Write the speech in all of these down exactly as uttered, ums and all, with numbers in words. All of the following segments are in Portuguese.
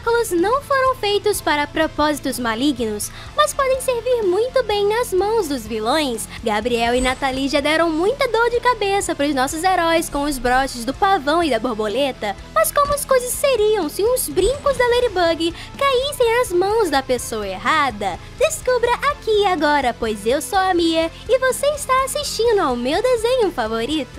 Miraculous não foram feitos para propósitos malignos, mas podem servir muito bem nas mãos dos vilões. Gabriel e Nathalie já deram muita dor de cabeça para os nossos heróis com os broches do pavão e da borboleta, mas como as coisas seriam se os brincos da Ladybug caíssem nas mãos da pessoa errada? Descubra aqui e agora, pois eu sou a Mia e você está assistindo ao meu desenho favorito.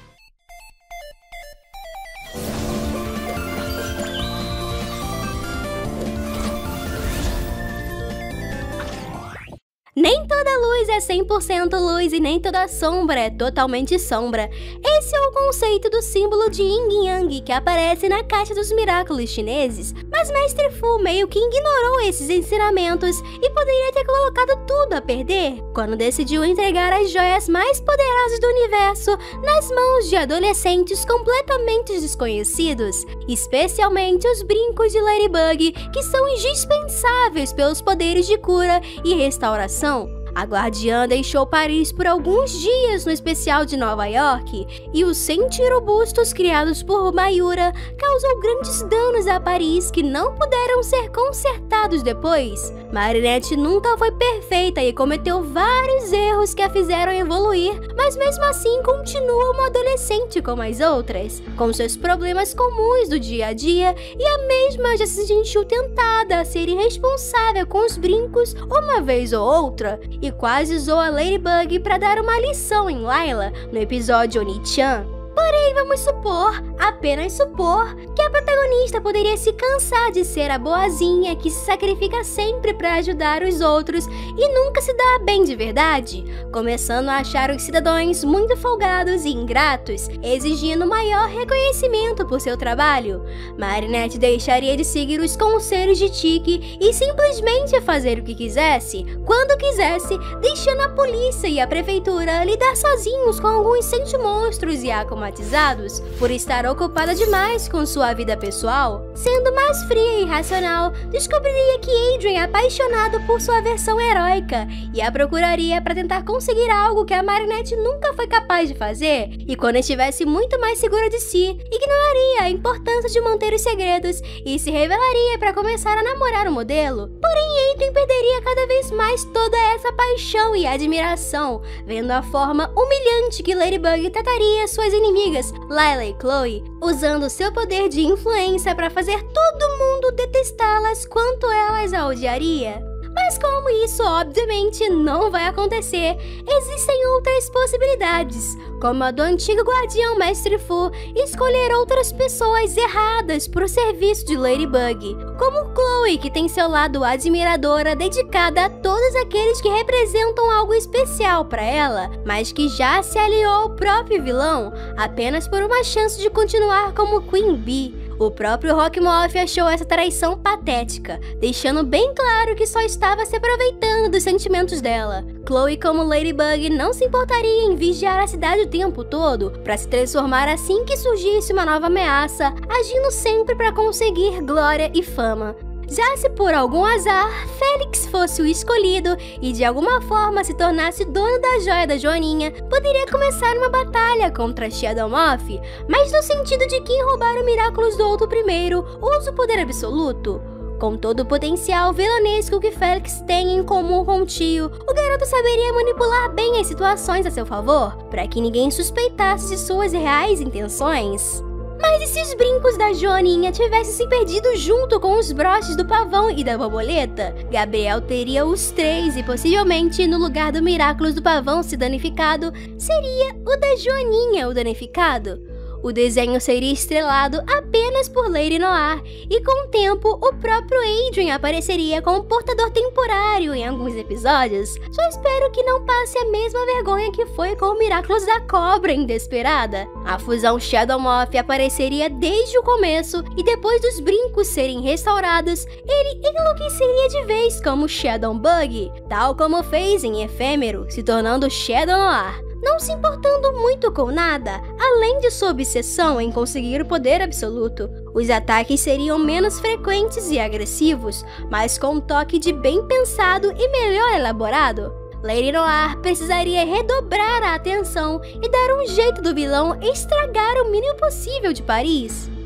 Nem toda luz é cem por cento luz e nem toda sombra é totalmente sombra. Esse é o conceito do símbolo de Yin Yang que aparece na caixa dos Miraculous chineses, mas Mestre Fu meio que ignorou esses ensinamentos e poderia ter colocado tudo a perder quando decidiu entregar as joias mais poderosas do universo nas mãos de adolescentes completamente desconhecidos, especialmente os brincos de Ladybug, que são indispensáveis pelos poderes de cura e restauração. A guardiã deixou Paris por alguns dias no especial de Nova York, e os cem tirobustos criados por Mayura causou grandes danos a Paris que não puderam ser consertados depois. Marinette nunca foi perfeita e cometeu vários erros que a fizeram evoluir, mas mesmo assim continua uma adolescente como as outras, com seus problemas comuns do dia a dia, e a mesma já se sentiu tentada a ser irresponsável com os brincos uma vez ou outra, e quase usou a Ladybug para dar uma lição em Layla no episódio Oni-chan. Porém, vamos supor, apenas supor, que a protagonista poderia se cansar de ser a boazinha que se sacrifica sempre para ajudar os outros e nunca se dá bem de verdade, começando a achar os cidadãos muito folgados e ingratos, exigindo maior reconhecimento por seu trabalho. Marinette deixaria de seguir os conselhos de Tiki e simplesmente fazer o que quisesse, quando quisesse, deixando a polícia e a prefeitura lidar sozinhos com alguns sentimonstros e acomatizados por estar ocupada demais com sua vida pessoal. Sendo mais fria e racional, descobriria que Adrien é apaixonado por sua versão heróica e a procuraria para tentar conseguir algo que a Marinette nunca foi capaz de fazer, e quando estivesse muito mais segura de si, ignoraria a importância de manter os segredos e se revelaria para começar a namorar o modelo. Porém, Adrien perderia cada vez mais toda essa paixão e admiração, vendo a forma humilhante que Ladybug trataria suas inimigas, Layla e Chloe, usando seu poder de influência para fazer todo mundo detestá-las quanto elas a odiaria. Mas como isso obviamente não vai acontecer, existem outras possibilidades, como a do antigo guardião Mestre Fu escolher outras pessoas erradas para o serviço de Ladybug, como Chloe, que tem seu lado admiradora dedicada a todos aqueles que representam algo especial para ela, mas que já se aliou ao próprio vilão apenas por uma chance de continuar como Queen Bee. O próprio Rockmoth achou essa traição patética, deixando bem claro que só estava se aproveitando dos sentimentos dela. Chloe, como Ladybug, não se importaria em vigiar a cidade o tempo todo, para se transformar assim que surgisse uma nova ameaça, agindo sempre para conseguir glória e fama. Já se por algum azar, Félix fosse o escolhido e de alguma forma se tornasse dono da joia da Joaninha, poderia começar uma batalha contra Shadow Moth, mas no sentido de quem roubar o Miraculous do outro primeiro usa o poder absoluto. Com todo o potencial vilanesco que Félix tem em comum com o tio, o garoto saberia manipular bem as situações a seu favor, para que ninguém suspeitasse de suas reais intenções. Mas e se os brincos da Joaninha tivessem se perdido junto com os broches do pavão e da borboleta? Gabriel teria os três e possivelmente, no lugar do Miraculous do pavão se danificado, seria o da Joaninha o danificado. O desenho seria estrelado apenas por Lady Noir, e com o tempo o próprio Adrien apareceria como portador temporário em alguns episódios. Só espero que não passe a mesma vergonha que foi com o Miraculous da Cobra em Desperada. A fusão Shadow Moth apareceria desde o começo, e depois dos brincos serem restaurados, ele enlouqueceria de vez como Shadow Bug, tal como fez em Efêmero, se tornando Shadow Noir. Não se importando muito com nada, além de sua obsessão em conseguir o poder absoluto. Os ataques seriam menos frequentes e agressivos, mas com um toque de bem pensado e melhor elaborado. Lady Noir precisaria redobrar a atenção e dar um jeito do vilão estragar o mínimo possível de Paris.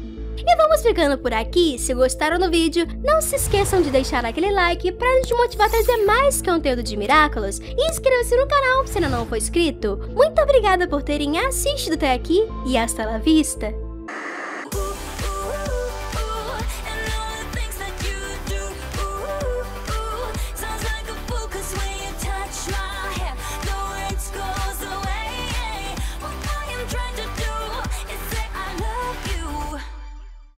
E vamos ficando por aqui. Se gostaram do vídeo, não se esqueçam de deixar aquele like para nos motivar a trazer mais conteúdo de Miraculous. E inscreva-se no canal se ainda não for inscrito. Muito obrigada por terem assistido até aqui e hasta la vista!